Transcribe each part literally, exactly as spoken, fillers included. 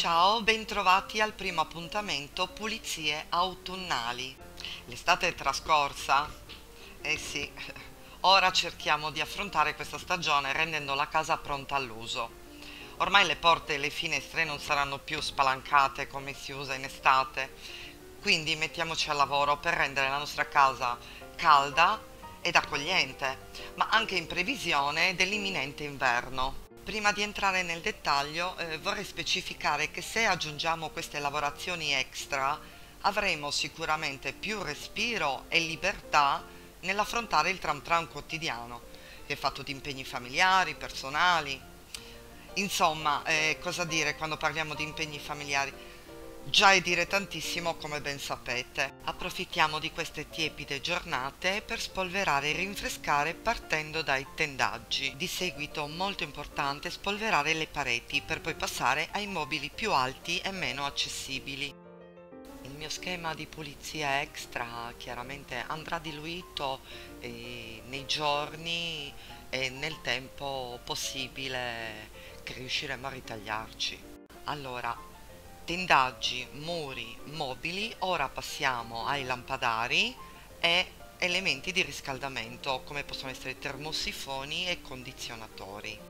Ciao, bentrovati al primo appuntamento Pulizie autunnali. L'estate è trascorsa? Eh sì, ora cerchiamo di affrontare questa stagione rendendo la casa pronta all'uso. Ormai le porte e le finestre non saranno più spalancate come si usa in estate, quindi mettiamoci al lavoro per rendere la nostra casa calda ed accogliente, ma anche in previsione dell'imminente inverno. Prima di entrare nel dettaglio, eh, vorrei specificare che se aggiungiamo queste lavorazioni extra, avremo sicuramente più respiro e libertà nell'affrontare il tram tram quotidiano, che è fatto di impegni familiari, personali. Insomma, eh, cosa dire quando parliamo di impegni familiari? Già è dire tantissimo, come ben sapete. Approfittiamo di queste tiepide giornate per spolverare e rinfrescare partendo dai tendaggi. Di seguito, molto importante, spolverare le pareti per poi passare ai mobili più alti e meno accessibili. Il mio schema di pulizia extra chiaramente andrà diluito eh, nei giorni e nel tempo possibile che riusciremo a ritagliarci. Allora, tendaggi, muri, mobili, ora passiamo ai lampadari e elementi di riscaldamento come possono essere termosifoni e condizionatori.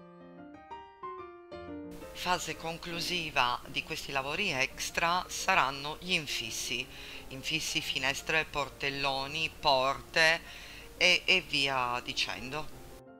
Fase conclusiva di questi lavori extra saranno gli infissi, infissi, finestre, portelloni, porte e, e via dicendo.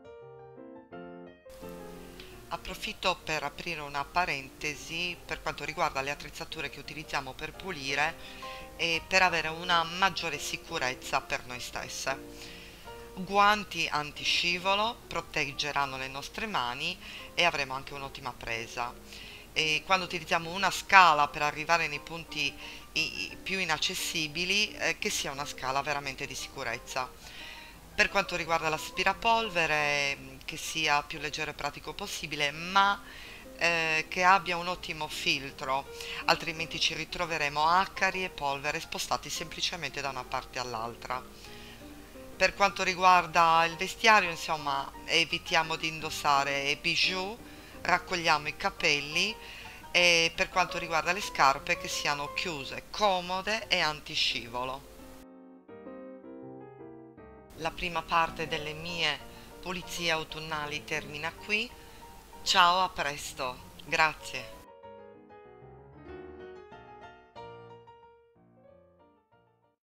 Approfitto per aprire una parentesi per quanto riguarda le attrezzature che utilizziamo per pulire e per avere una maggiore sicurezza per noi stesse. Guanti antiscivolo proteggeranno le nostre mani e avremo anche un'ottima presa. E quando utilizziamo una scala per arrivare nei punti i- i più inaccessibili, eh, che sia una scala veramente di sicurezza. Per quanto riguarda l'aspirapolvere, mh, che sia più leggero e pratico possibile, ma eh, che abbia un ottimo filtro, altrimenti ci ritroveremo acari e polvere spostati semplicemente da una parte all'altra. Per quanto riguarda il vestiario, insomma, evitiamo di indossare bijou, raccogliamo i capelli e per quanto riguarda le scarpe che siano chiuse, comode e antiscivolo. La prima parte delle mie pulizie autunnali termina qui. Ciao, a presto. Grazie.